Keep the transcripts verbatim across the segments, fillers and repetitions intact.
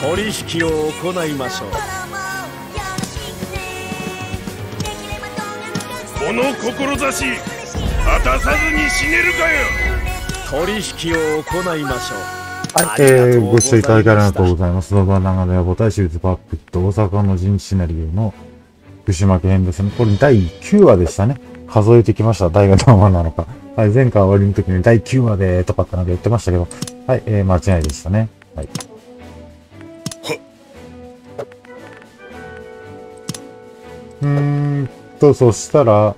取引を行いましょう。 この志果たさずに死ねるかよ。 取引を行いましょう。 はい、えー、ご視聴いただきありがとうございます。動画長野や母体手術パックと大阪の陣地シナリオの福島県編ですね。これだいきゅうわでしたね。数えてきました。誰が何話なのか。はい、前回終わりの時にだいきゅうわでとかってなんか言ってましたけど、はい、えー、間違いでしたね。はい。うーんと、そしたら、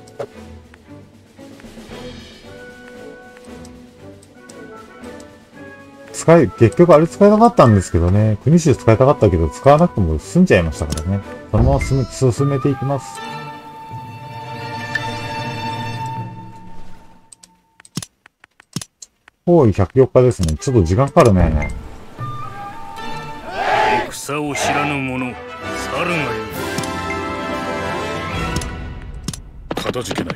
使い、結局あれ使いたかったんですけどね。国衆使いたかったけど、使わなくても済んじゃいましたからね。そのまま進め、進めていきます。多いひゃくよっかですね。ちょっと時間かかるね。 戦を知らぬ者、猿がよ。かたじけない。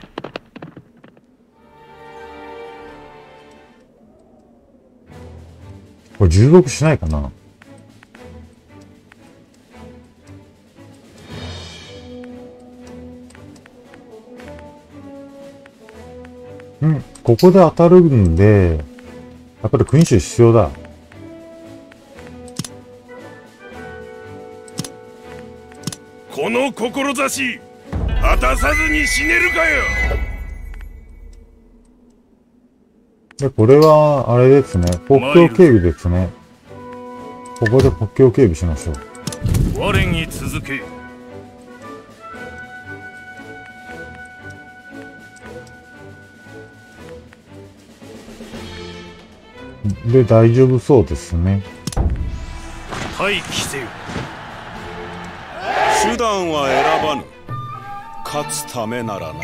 これ従属しないかな。うん、ここで当たるんで、やっぱり君主必要だ。 この志果たさずに死ねるかよ。 で、これは、あれですね。国境警備ですね。ここで国境警備しましょう。 我に続け。 で、大丈夫そうですね。 待機せよ。 手段は選ばぬ。勝つためならな。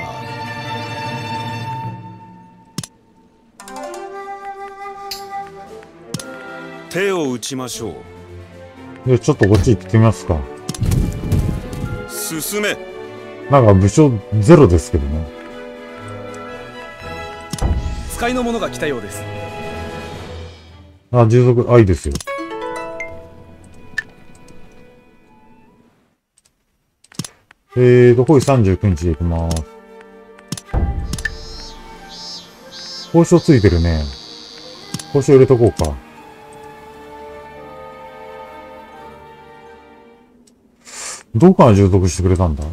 手を打ちましょう。 で、ちょっとこっち行ってみますか。 進め。 なんか武将ゼロですけどね。 使いの者が来たようです。 あ、従属、あ、いいですよ。えーと、こいさんじゅうくにちで行きます。交渉ついてるね。交渉入れとこうか。どこから従属してくれたんだ？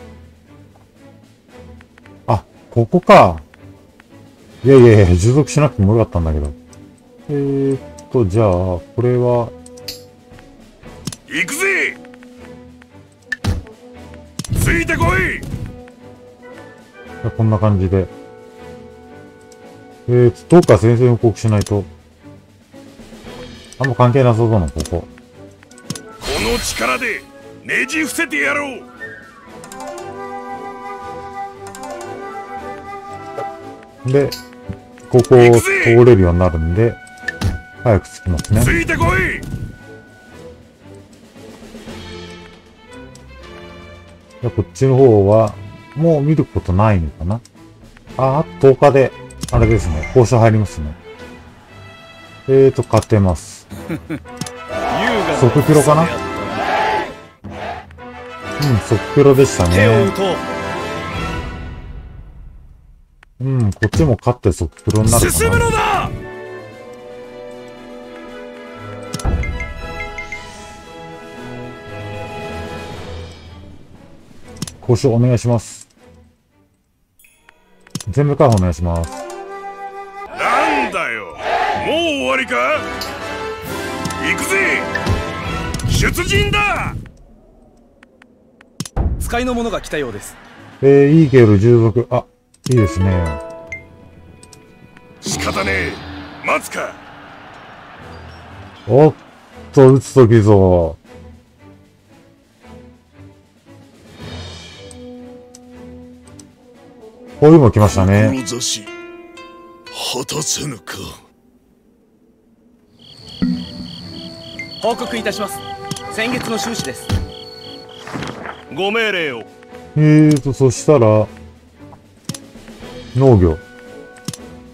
あ、ここか。いやいやいや、従属しなくてもよかったんだけど。えーっと、じゃあ、これは。 行くぜ。ついてこい。 こんな感じで。えーと、どっか先生報告しないと。あんま関係なさそうな、ここ。 この力でねじ伏せてやろう。 で、ここを通れるようになるんで、早く着きますね。 ついてこい。 じゃこっちの方は、もう見ることないのかな。あ、あととおかで、あれですね、交渉入りますね。えーと、勝てます。即プロかな。うん、即プロでしたね。うん、こっちも勝って即プロになるかな。 進むのだ。 交渉お願いします。全部解放お願いします。 なんだよ、もう終わりか。行くぜ。出陣だ。 使いの者が来たようです。 えー、いいけど従属、あ、いいですね。 仕方ねえ、待つか。 おっと、撃つときぞ。こういうの来ましたね。 志果たせぬか。 報告いたします。先月の収支です。 ご命令を。 えーと、そしたら、農業。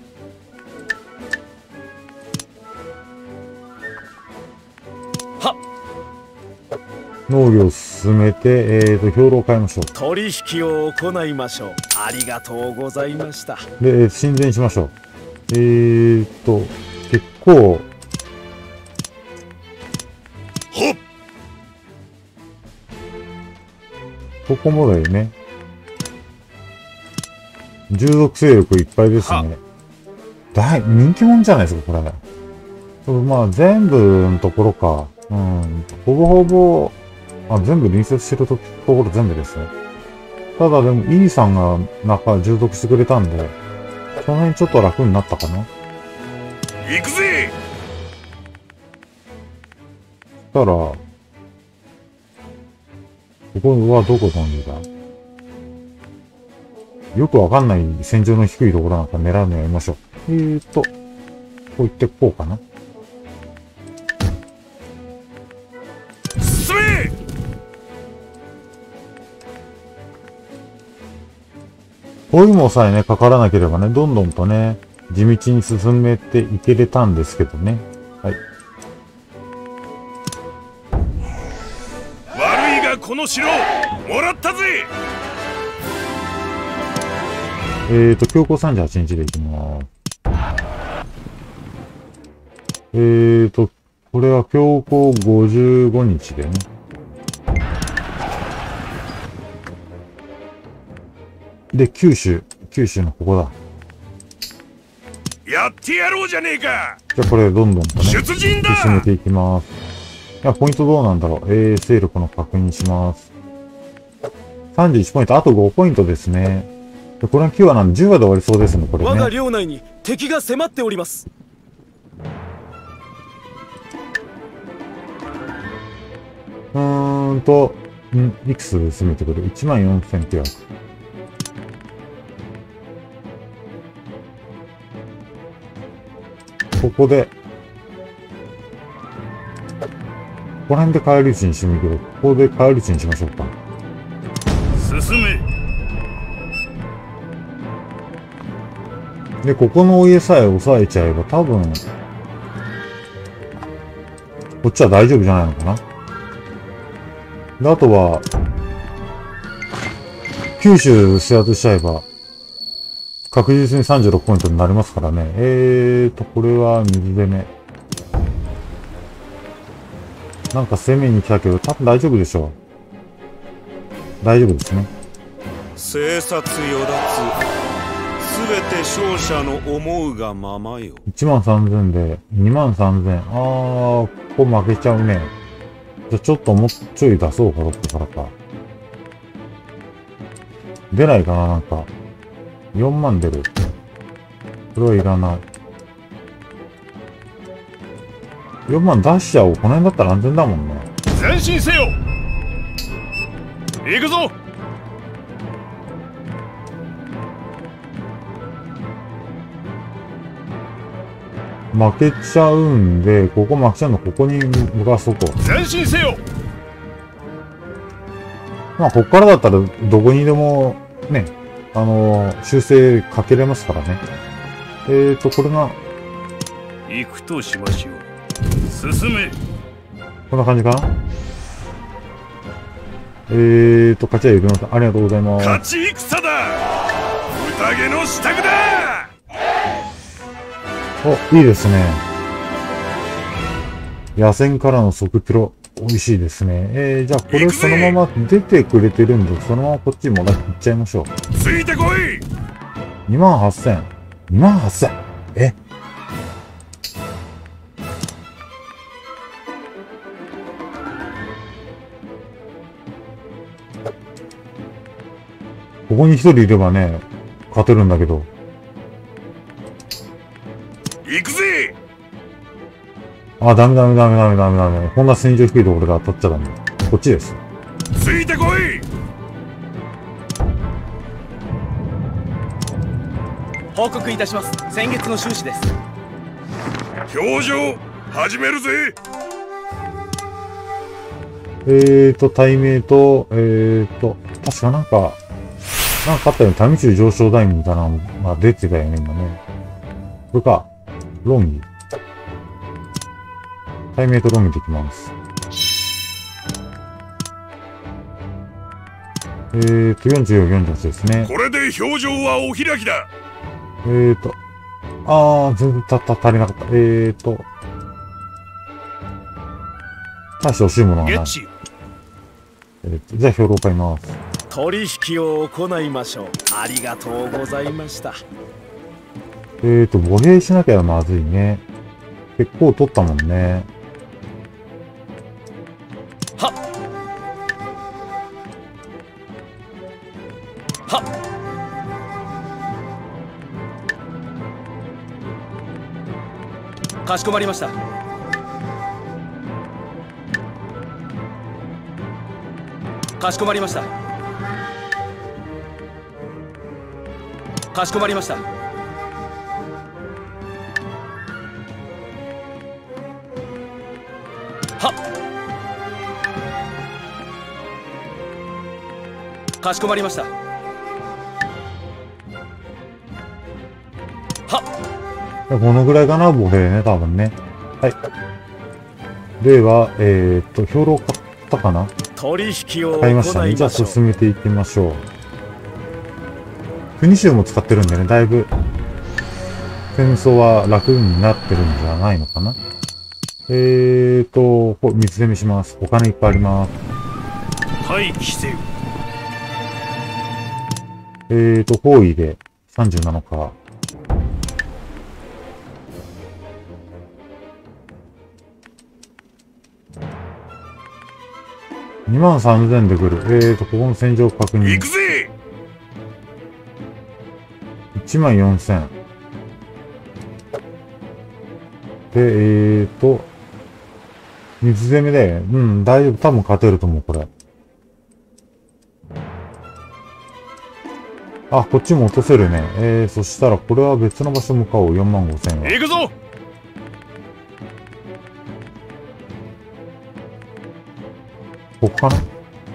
はっ。 農業を進めて、えーと、兵糧を買いましょう。 取引を行いましょう。ありがとうございました。 で、親善しましょう。えーと、結構、 ほっここもだよね。従属勢力いっぱいですね。大、人気者じゃないですか、これ。まあ、全部のところか。うん。ほぼほぼ、あ、全部隣接してるところ全部ですね。ただでも、イーさんが中従属してくれたんで、その辺ちょっと楽になったかな。 行くぜ。 そしたら、ここはどこ飛んでた？よくわかんない戦場の低いところなんか狙うのやめましょう。えーと、こう行ってこうかな。 進め。 包囲網さえね、かからなければね、どんどんとね、地道に進めていけれたんですけどね。はい。 悪いがこの城、もらったぜ。 えーと、強行さんじゅうはちにちでいきます。えーと、これは強行ごじゅうごにちでね。で、九州。九州のここだ。 やってやろうじゃねえか。 じゃあこれどんどんとね、 出陣だ。 進めていきます。いや、ポイントどうなんだろう。えー、勢力の確認します。さんじゅういちポイント、あとごポイントですね。でこれはきゅうわなんでじゅうわで終わりそうですね、これね。 我が領内に敵が迫っております。 うーんと、んいくつで進めてくる ?いちまんよんせんきゅうひゃく。ここで、この辺で帰り討ちにしてみるけど、ここで帰り討ちにしましょうか。 進め。 で、ここのお家さえ押さえちゃえば多分、こっちは大丈夫じゃないのかな。で、あとは、九州制圧しちゃえば、確実にさんじゅうろくポイントになりますからね。えーと、これは水攻め。なんか攻めに来たけど、多分大丈夫でしょう。大丈夫ですね。 生殺与奪、すべて勝者の思うがままよ。 いちまんさんぜんで、にまんさんぜん。あー、ここ負けちゃうね。じゃ、ちょっともうちょい出そうか、どっかからか。出ないかな、なんか。よんまん出る。これはいらない。よんまん出しちゃおう。この辺だったら安全だもんね。 前進せよ。行くぞ。 負けちゃうんで、ここ負けちゃうの、ここに向かわそうと。 前進せよ。 まあ、こっからだったら、どこにでも、ね、あのー、修正かけれますからね。えーと、これが、 行くとしましょう。進め。 こんな感じかな。えーと、勝ちはゆるのさん、ありがとうございます。 勝ち戦だ。宴の支度だ。 お、いいですね。野戦からの即プロ、美味しいですね。えー、じゃあこれそのまま出てくれてるんで、そのままこっちにもらっちゃいましょう。 ついてこい。 にまんはっせん。にまんはっせん。えここに一人いればね、勝てるんだけど。 行くぜ。 あ、ダメダメダメダメダメダメ。こんな戦場低いところで当たっちゃダメ。こっちです。 ついてこい。 報告いたします。先月の収支です。 表情始めるぜ。 えーと、対名と、えーと、確かなんか、なんかあったよね。民中上昇台みたいなのが出てたよね、今ね。これか。論議。対名と論議できます。 えーと、よんじゅうよん、よんじゅうはちですね。 これで表情はお開きだ。 えーと、あー、全然た、た、足りなかった。えーと、大して欲しいものがない。 ゲッチえーと、じゃあ兵糧買います。 取引を行いましょう。ありがとうございました。 えーと、歩兵しなきゃまずいね。結構取ったもんね。 はっはっかしこまりました。かしこまりました。かしこまりました。はっかしこまりました。はっこのぐらいかな、歩兵ね、多分ね。はい。では、えーっと、兵糧買ったかな？ 取引を行買いいましょう。 ましたね。じゃあ進めていきましょう。国衆も使ってるんでね、だいぶ、戦争は楽になってるんじゃないのかな。えーと、こ水攻めします。お金いっぱいあります。 廃棄せよ。 えーと、包囲でさんじゅうななか。にまんさんぜんで来る。えーと、ここの戦場確認。 行くぜ。 いちまんよんせん。で、えーと、水攻めで、うん、大丈夫。多分勝てると思う、これ。あ、こっちも落とせるね。えー、そしたら、これは別の場所向かおう。よんまんごせんは。 行くぞ。 ここかな？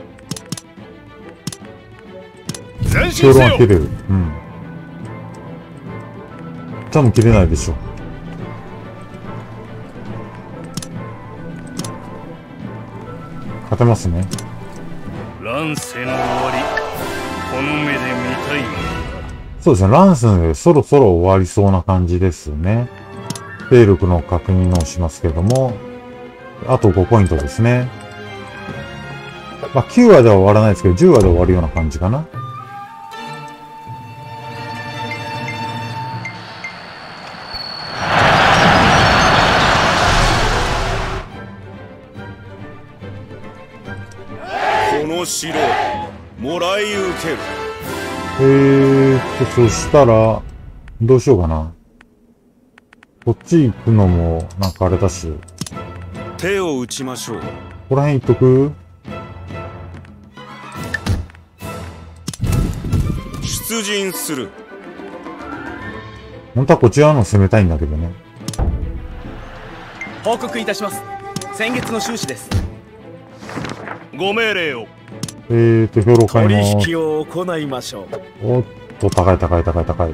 前兵糧進せよ。 は切れる。うん。多分切れないでしょ。勝てますね。 乱世の終わり、この目で見たい。 そうですね。ランスでそろそろ終わりそうな感じですね。兵力の確認をしますけども、あとごポイントですね。まあ、きゅうわでは終わらないですけど、じゅうわで終わるような感じかな。 この城もらい受ける。 えーっと、そしたら、どうしようかな。こっち行くのも、なんかあれだし。 手を打ちましょう。 ここら辺行っとく？ 出陣する。 本当はこっち側の攻めたいんだけどね。 報告いたします。先月の収支です。 ご命令を。 えーっと、兵糧買います。 取引を行いましょう。 おっと、高い高い高い高い。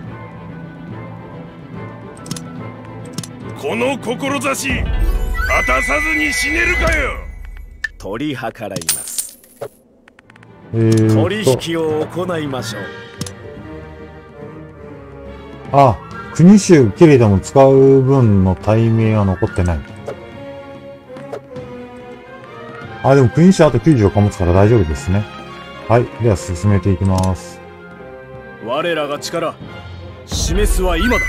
この志、果たさずに死ねるかよ。 取り計らいます。 えーっと、 取引を行いましょう。 あ、国衆切れても使う分の対名は残ってない。あ、でも国衆あときゅうじゅうを保つから大丈夫ですね。はい。では進めていきます。 我らが力、示すは今だ。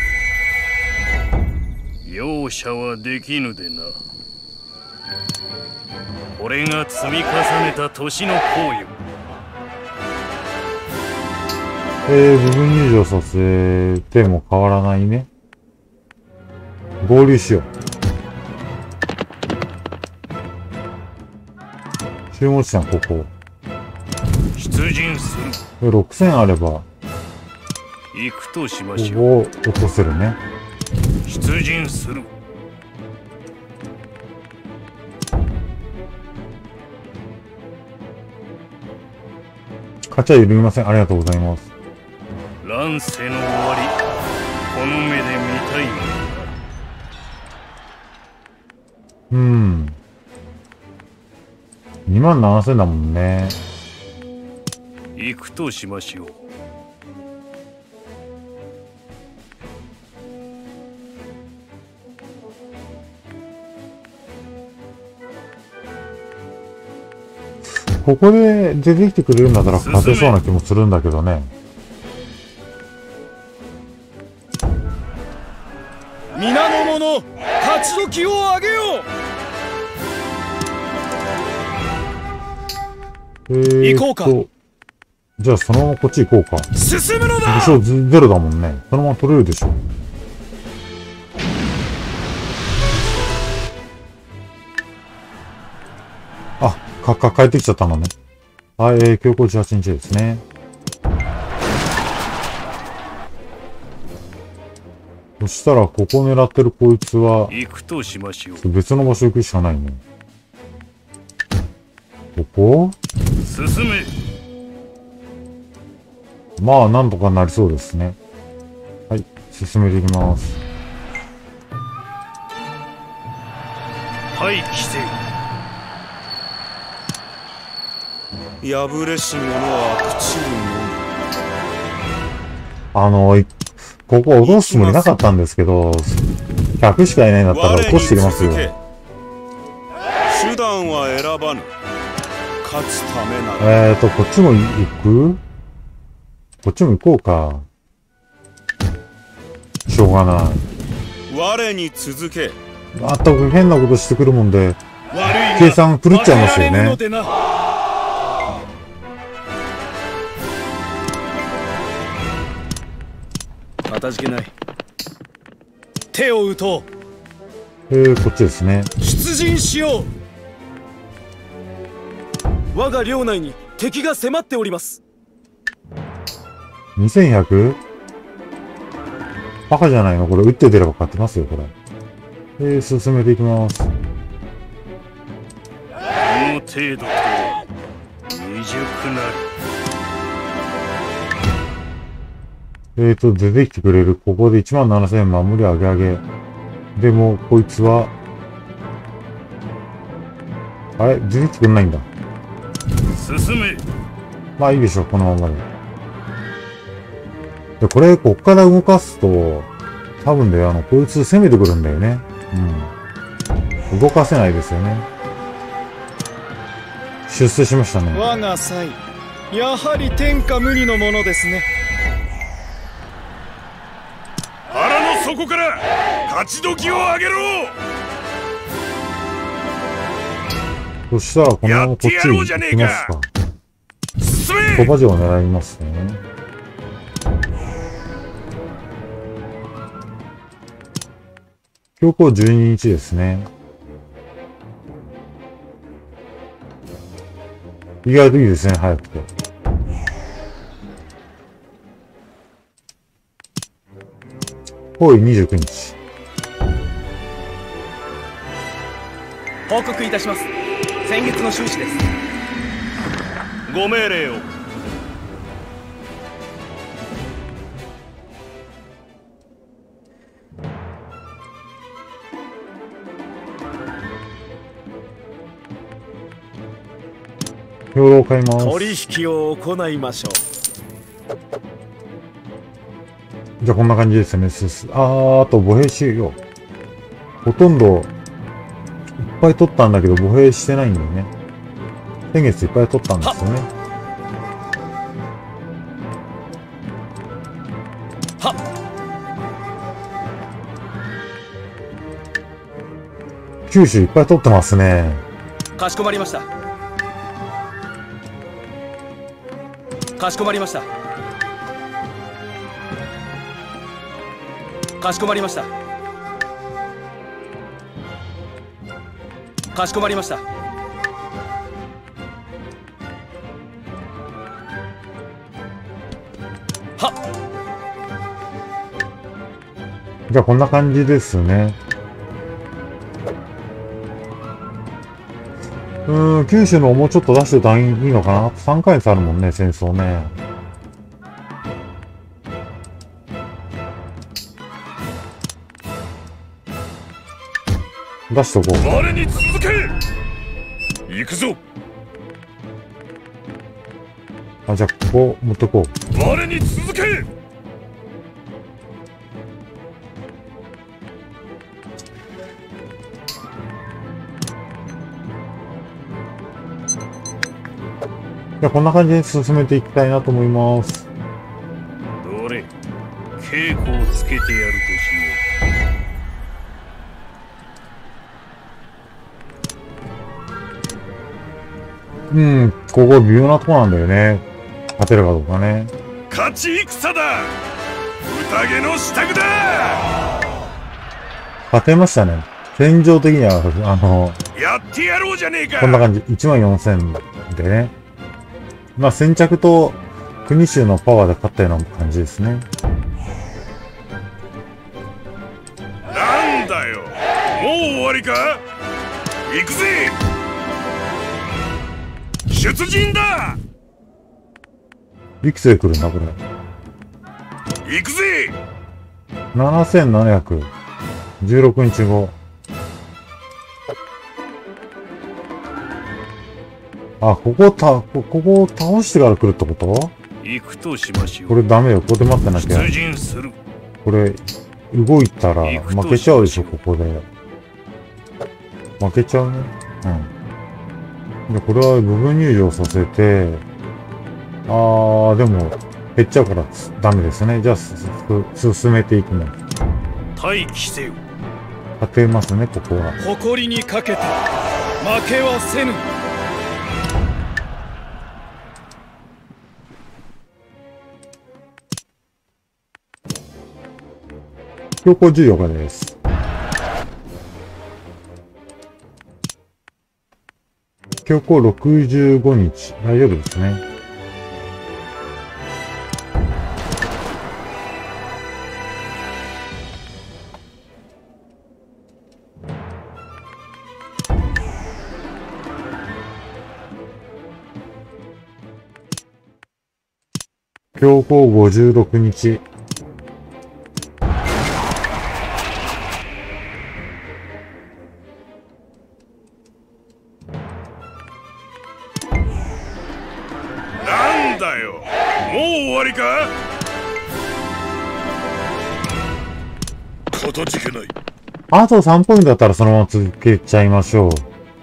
容赦はできぬでな。俺が積み重ねた年の功よ。 えー、部分入場させても変わらないね。合流しよう。集合地点はここ。 出陣する。 ろくせんあれば、 行くとしまこしょう。 こを落とせるね。 出陣する。 勝ちは揺るぎません。ありがとうございます。 乱世の終わり、この目で見たい。 うん。にまんななせんだもんね。 行くとしましょう。 ここで出てきてくれるんだったら勝てそうな気もするんだけどね。 皆の者、勝ち時を上げよえー、 行こうか。 じゃあそのままこっち行こうか。 う。進むのだ。 武将ゼロだもんね。そのまま取れるでしょ。あ、か、か、帰ってきちゃったのね。はい、えー、強行じゅうはちにちですね。そしたら、ここ狙ってるこいつは、 行くとしましょう。 別の場所行くしかないね。ここ？ 進め。 まあ、なんとかなりそうですね。はい、進めていきます。 はい、来て。 破れし者は朽ちるあの、いここ落とすつもりなかったんですけど、ひゃくしかいないんだったら落としてきますよ。 手段は選ばぬ。勝つためなら。 えーと、こっちも行く？こっちも行こうか。しょうがない。 我に続け。 まったく変なことしてくるもんで、 悪い計算狂っちゃいますよね。 かたじけない。手を打とえー、こっちですね。 う。出陣しよう。我が領内に敵が迫っております。 にせんひゃく？ バカじゃないのこれ、打って出れば勝ってますよ、これ。えー、進めていきます。 この程度とは未熟なり。 えーと、出てきてくれる。ここでいちまんななせんえん守り上げ上げ。でも、こいつは、あれ出てきてくれないんだ。 進め。 まあいいでしょう、このままで。で、これ、こっから動かすと、多分で、あの、こいつ攻めてくるんだよね。うん。動かせないですよね。出世しましたね。 我が才、やはり天下無二のものですね。 腹の底から勝ち時を上げろ。 そしたら、このままこっちに行きますか。 進め。 小馬城を狙いますね。標高じゅうににちですね。意外といいですね、早くて。ほいにじゅうくにち。 報告いたします。先月の収支です。 ご命令を。 兵糧を買います。 取引を行いましょじゃあこんな感じですね。すすあー、あと歩兵収容。ほとんど、いっぱい取ったんだけど、歩兵してないんだよね。先月いっぱい取ったんですよね。 はっ。 九州いっぱい取ってますね。 かしこまりました。かしこまりました。かしこまりました。かしこまりました。はっ。 じゃあこんな感じですね。うーん、九州のもうちょっと出してたらいいのかな。さんかげつあるもんね、戦争ね。出しとこう。 我に続け。行くぞ。 あ、じゃあ、ここ持ってこう。 我に続け。 じゃあ、こんな感じで進めていきたいなと思います。 どれ、稽古をつけてやるとしよう。うん、ここ微妙なとこなんだよね。勝てるかどうかね。 う。勝ち戦だ。宴の支度だ。 勝てましたね。戦場的には、あの、 やってやろうじゃねえか。 こんな感じ。いちまんよんせんでね。まあ、先着と国衆のパワーで勝ったような感じですね。 なんだよ。もう終わりか。行くぜ。出陣だ。 いくつで来るんだ、これ。 行くぜ。 ななせんななひゃくじゅうろくにちご。あ、ここた、ここを倒してから来るってこと？ 行くとしましょう。 これダメよ。ここで待ってなきゃ。 出陣する。 これ、動いたら負けちゃうでしょ、ここで。負けちゃうね。うん。で、これは部分入場させて、あー、でも、減っちゃうからダメですね。じゃあ、す、す、進めていきます。 待機せよ。 勝てますね、ここは。 誇りにかけて負けはせぬ。 標高じゅうよっかです。標高ろくじゅうごにち。大丈夫ですね。標高ごじゅうろくにち。 なんだよ。もう終わりか。かたじけない。 あとさんポイントだったらそのまま続けちゃいましょう。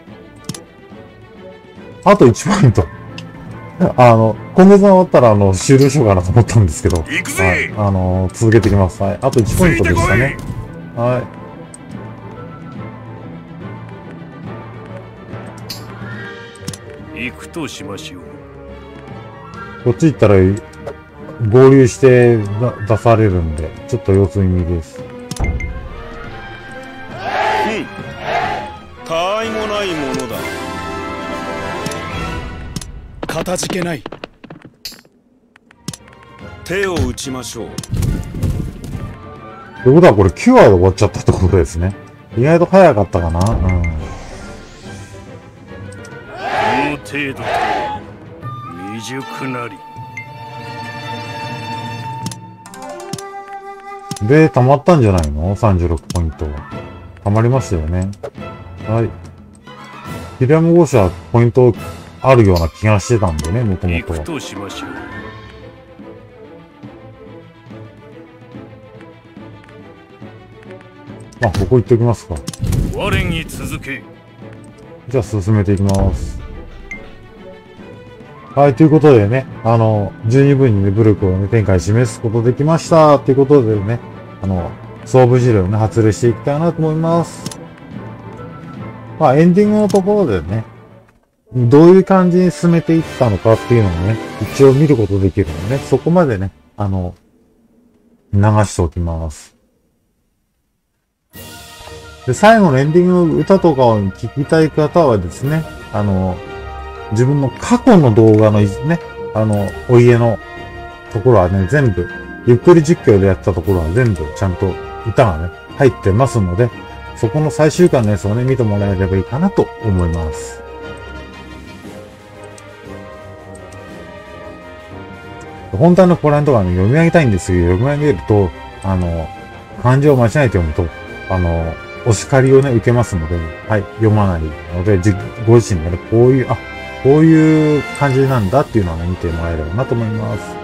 あといちポイント。あの、今月が終わったら、あの、終了しようかなと思ったんですけど。 行くぜ。 はい。あの、続けていきます。はい。あといちポイントでしたね。はい。 行くとしましょう。 こっち行ったら、合流して出されるんで、ちょっと様子見です。 うん。たわいもないものだ。 かたじけない。 手を打ちましょう。 ということはこれきゅうわで終わっちゃったってことですね。意外と早かったかな。うん。 この程度とは未熟なり。 で、溜まったんじゃないの ?さんじゅうろくポイント。溜まりましたよね。はい。ヒラムゴシはポイントあるような気がしてたんでね、もともとは。 行くとしましょう。 まあ、ここ行っておきますか。 我に続け。 じゃあ進めていきます。はい、ということでね、あの、十二分にね、武力をね、展開示すことできました。ということでね、あの、装備資料をね、発令していきたいなと思います。まあ、エンディングのところでね、どういう感じに進めていったのかっていうのをね、一応見ることできるのでね、そこまでね、あの、流しておきます。で、最後のエンディングの歌とかを聞きたい方はですね、あの、自分の過去の動画のね、あの、お家のところはね、全部、ゆっくり実況でやったところは全部ちゃんと歌がね、入ってますので、そこの最終回のやつをね、見てもらえればいいかなと思います。本当のコランとかね、読み上げたいんですけど、読み上げると、あの、漢字を間違えて読むと、あの、お叱りをね、受けますので、はい、読まないので、じご自身でね、こういう、あ、 こういう感じなんだっていうのをね、見てもらえればなと思います。